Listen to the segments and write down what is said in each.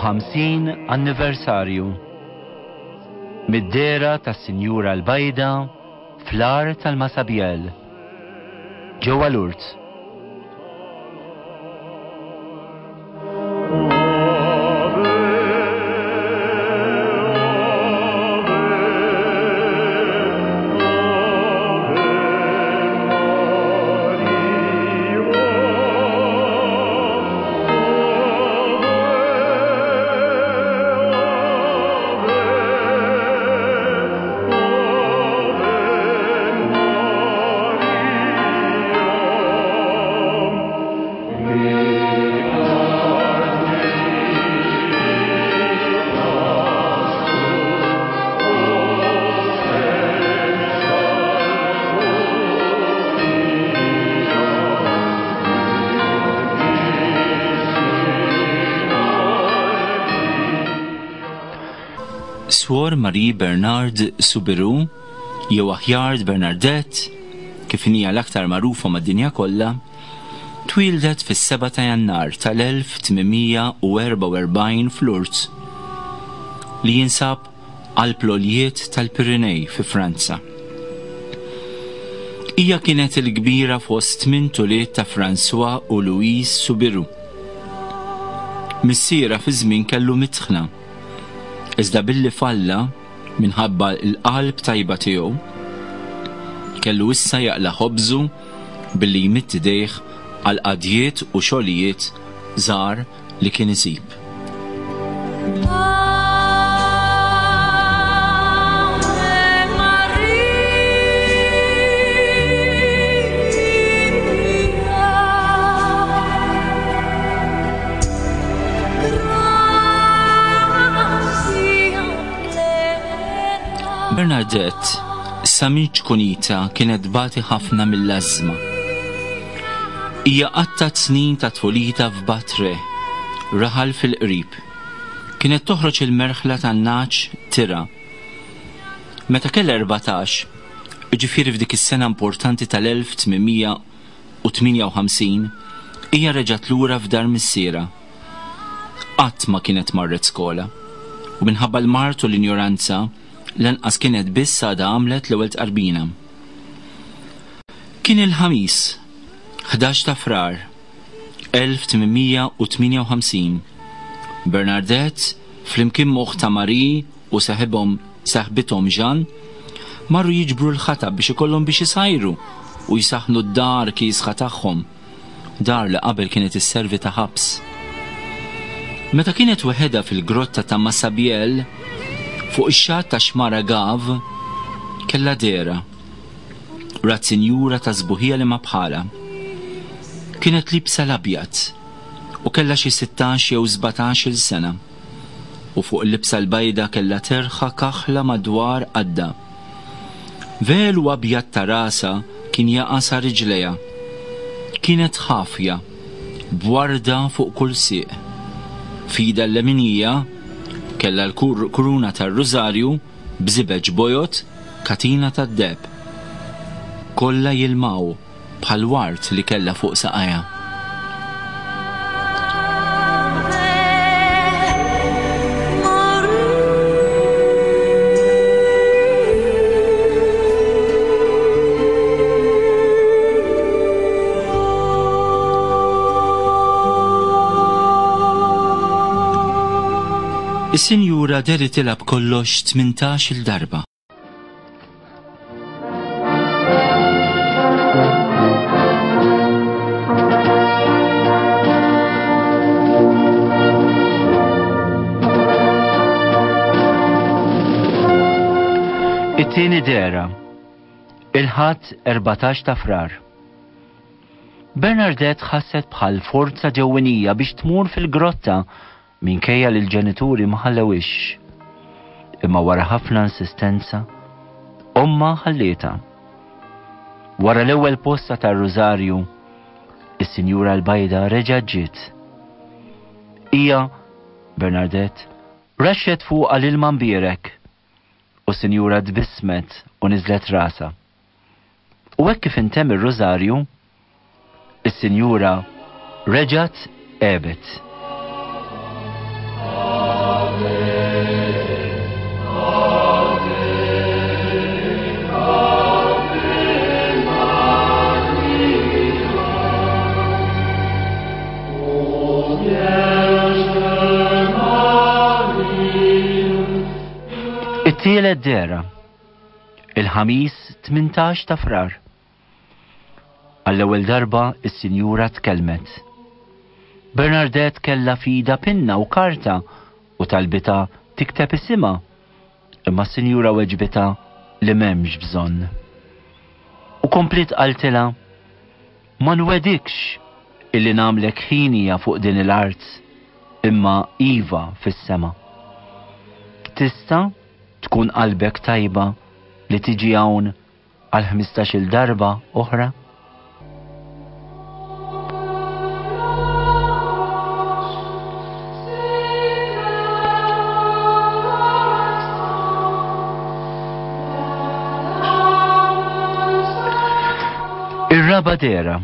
50 anniversarju mid-dera tas-Sinjura l-Bajda fl-Ar tal-Masabjel ġewwa Lourdes. Suor Marie Bernardetta Soubirous, jew aħjar Bernadette, kif hija l-aktar magħrufa mad-dinja kollha, twildet fis-7 ta' Jannar tal-1844 f'Lourdes, li jinsab għall-ploljiet tal-Pirinej fi Franza. Hija kienet il-kbira fost 8 tuliet ta' François u Louise Soubirous. Missiera fi żmien kellu mitħna, iżda billi falla minħabba l-qalb tajba tiegħu, kellu issa jaqla ħobżu billi jmitt idejh għal qadjiet u xogħlijiet żgħar li kien isib. Bernadette, sa min ċkunita kienet bati ħafna mill-azma. Hija qattat snin ta' tfulita f'Batre, raħal fil-qrib. Kienet toħroġ il-merħla tan-naċ tira. Meta kellha 14, ġifieri f'dik is-sena importanti tal-1858, hija reġgħet lura f'dar missiera. Qatt ma kienet marret skola, u minħabba l-mart u l-injoranza lanqas kienet biss għadha għamlet l-ewwel tqarbina. Kien il-ħamis, 11 ta' Frar 1858. Bernadette flimkien moħħ Marie u saħbithom Jean marru jiġbru l-ħatab biex ikollhom biex isajru u jisaħnu d-dar kisħa tagħhom, dar li qabel kienet isservi ta' ħabs. Meta kienet weħeda fil-grotta ta' Masabjel fuq ix-xatt ta' xmara Gav kellha dera, rat sinjura ta' żbuħija li ma bħala. Kienet libsa l-abjad u kellha xi 16 jew 17 sena, u fuq il-libsa l-bajda kellha terħa kaħla madwar qadda. Velu abjad ta' rasa kien jaqa' sa riġlejha. Kienet ħafja bwarda fuq kull sieq. Fida l-leminija kellha l-kuruna tar-rużarju bżibeġ bojot katina tad-deb. Kollha jilmaw bħal wart li kellha fuq saqajja. Is-Sinjura deri tilab kollox 18 darba. It-tieni dera, il-ħadd 14 ta' Frar. Bernadette ħasset bħal forza ġewwenija biex tmur fil-grotta minkejja li l-ġenituri ma ħallewix. Imma wara ħafna insistenza, omma ħallieta. Wara l-ewwel posta tar-Rużarju, is-Sinjura l-Bajda reġgħet ġiet. Hija, Bernadette, rexxet fuqha l-ilma mbierek, u s-Sinjura tbissmet u niżlet rasa. U hekk kif intemm ir-Rużarju, is-Sinjura reġgħet qebet. It-tielet dera, il-ħamis 18 ta' frar. Għall-ewwel darba is-Sinjura tkellmet. Bernadette kella fida pinna u karta u talbita tikteb isimha, imma s-Sinjura weġbita li m'hemmx bżonn. U komplit qaltilha, ma nwedikx illi namlek ħinija fuq din il-art, imma iva fis-sema. Tista' tkun qalbek tajba li tiġi hawn għal 15-il darba oħra? Ir-raba dera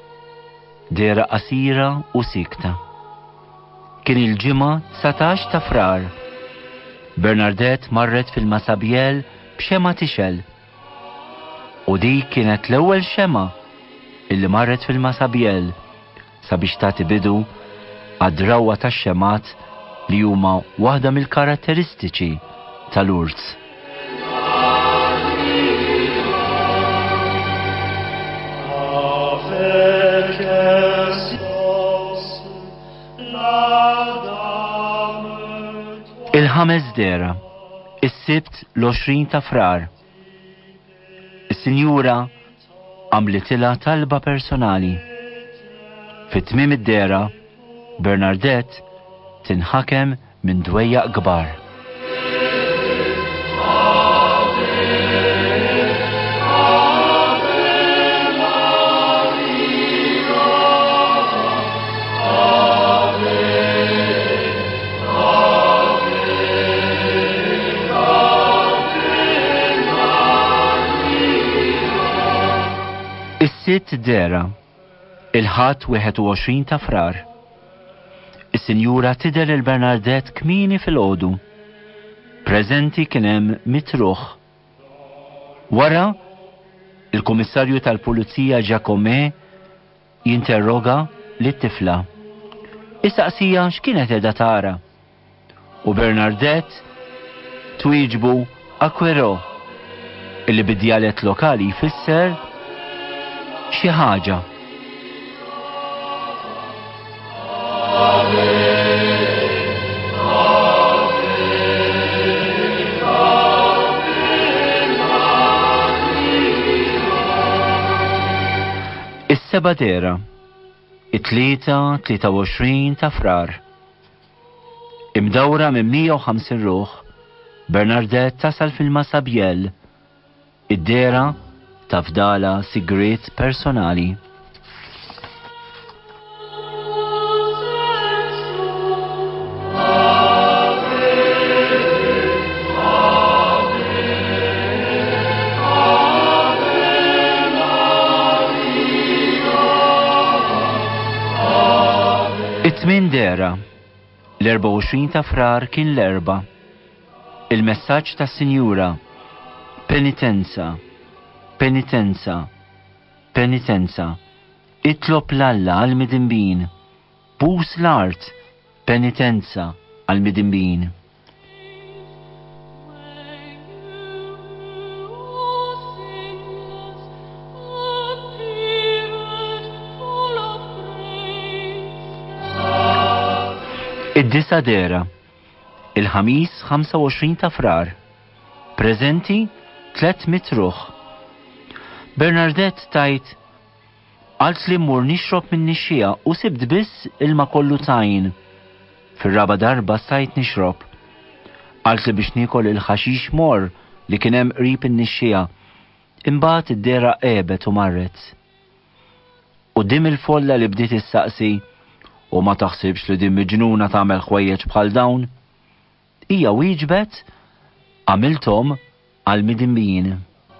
qasira u sikta. Kien il-ġimgħa 19 ta' frar. Bernadette marret fil-Masabjel b'xema tixel. U dik kienet l-ewwel xema illi marret fil-Masabjel sabiex tagħti bidu għad-drawwa tax-xemat li huma waħda mill-karatteristiċi tal-Urs. Il-ħames dera, is-sibt l-20 ta' frar. Is-Sinjura għamlitilha talba personali. Fit-tmiem id-dera, Bernadette tinħakem minn dwejjaq kbar. Is-sitt dera, il-ħadd 21 ta' frar. Is-Sinjura tidher il-Bernadette kmieni fil-għodu. Preżenti kien hemm mitruħ. Wara, il-Kummissarju tal-Pulizija Giacome jinterroga lit-tifla. Istaqsija x'kienet qiegħda tara. U Bernadette twieġbu akwerò, illi bid-djalett lokali jfisser xi ħaġa. Is-seba' dera, it-tlieta 23 ta' frar. Imdawra minn 150 ruħ, Bernadette tasal fil-Masabjel, id-dera tafdala sigriet personali. It-tmien dera, l-24 ta' frar kien l-erba. Il-messaġġ ta' Sinjura, penitenza, penitenza, penitenza, itlob l-Alla għal-midimbin, bus l-art, penitenza għal-midimbin. Id-disa dera, il-ħamis 25 ta' frar, preżenti 300 ruħ. Bernadette tajt, għalt li mmur nixrob minn nixxija u sibt biss ilma kollu tajn. Fir-raba darba stajt nixrob. Għalt li biex nikol il-ħaxix mor li kienem qrib in-nixxija. Imbagħad id-dera qebet u marret. U dim il-folla li bdiet issaqsi, u ma taħsibx li din miġnuna tagħmel ħwejjeġ bħal dawn, hija wieġbet għamilthom għal-midimbin.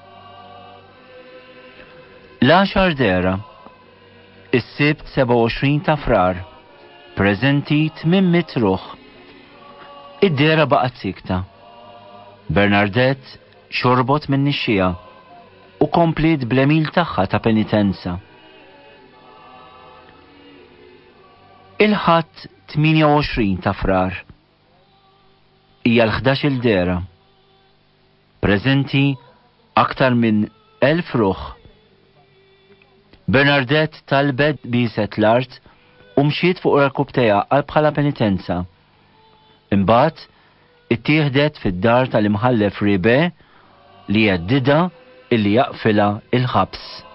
L-10 dera, is-sibt 27 ta' frar, preżenti 800 ruħ. Id-dera baqgħet sikta. Bernadette xorbot minn nixxija u komplit bl-emil tagħha ta' penitenza. Il-ħadd 28 ta' frar. Hija l-11 dera. preżenti aktar minn 1000 ruħ. Bernadette talbet biset l-art u mxiet fuq rakub teja bħala penitenza. Imbagħad ittieħdet fid-dar tal-imħallef Ribe li jeddida illi jaqfilha il-ħabs.